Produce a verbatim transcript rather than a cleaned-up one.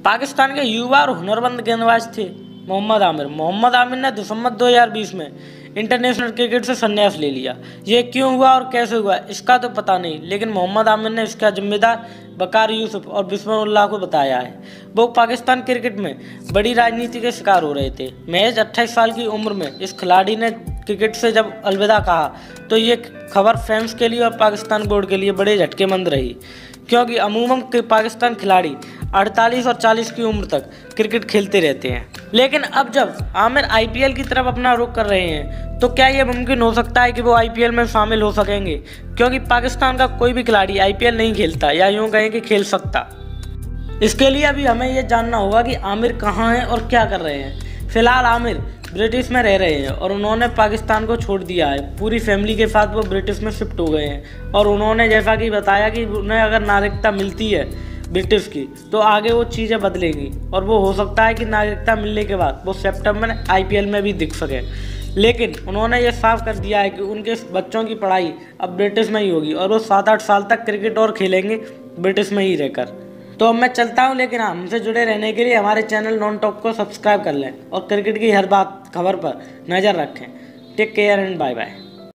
पाकिस्तान के युवा और हुनरमंद गेंदबाज थे मोहम्मद आमिर। मोहम्मद आमिर ने दिसंबर दो हज़ार बीस में इंटरनेशनल क्रिकेट से संन्यास ले लिया। ये क्यों हुआ और कैसे हुआ इसका तो पता नहीं, लेकिन मोहम्मद आमिर ने इसका जिम्मेदार वकार यूसुफ और बिस्मिल्लाह को बताया है। वो पाकिस्तान क्रिकेट में बड़ी राजनीति के शिकार हो रहे थे। महज अट्ठाईस साल की उम्र में इस खिलाड़ी ने क्रिकेट से जब अलविदा कहा तो ये खबर फैंस के लिए और पाकिस्तान बोर्ड के लिए बड़े झटकेमंद रही, क्योंकि अमूमन के पाकिस्तान खिलाड़ी अड़तालीस और चालीस की उम्र तक क्रिकेट खेलते रहते हैं। लेकिन अब जब आमिर आईपीएल की तरफ अपना रुख कर रहे हैं तो क्या ये मुमकिन हो सकता है कि वो आईपीएल में शामिल हो सकेंगे, क्योंकि पाकिस्तान का कोई भी खिलाड़ी आईपीएल नहीं खेलता या यूँ कहें कि खेल सकता। इसके लिए अभी हमें ये जानना होगा कि आमिर कहाँ हैं और क्या कर रहे हैं। फिलहाल आमिर ब्रिटिश में रह रहे हैं और उन्होंने पाकिस्तान को छोड़ दिया है। पूरी फैमिली के साथ वो ब्रिटिश में शिफ्ट हो गए हैं और उन्होंने जैसा कि बताया कि उन्हें अगर नागरिकता मिलती है ब्रिटिश की तो आगे वो चीज़ें बदलेंगी और वो हो सकता है कि नागरिकता मिलने के बाद वो सितंबर में आईपीएल में भी दिख सके। लेकिन उन्होंने ये साफ कर दिया है कि उनके बच्चों की पढ़ाई अब ब्रिटिश में ही होगी और वो सात आठ साल तक क्रिकेट और खेलेंगे ब्रिटिश में ही रहकर। तो अब मैं चलता हूँ, लेकिन हाँ, हमसे जुड़े रहने के लिए हमारे चैनल नॉन टॉक को सब्सक्राइब कर लें और क्रिकेट की हर बात खबर पर नज़र रखें। Take care and bye bye.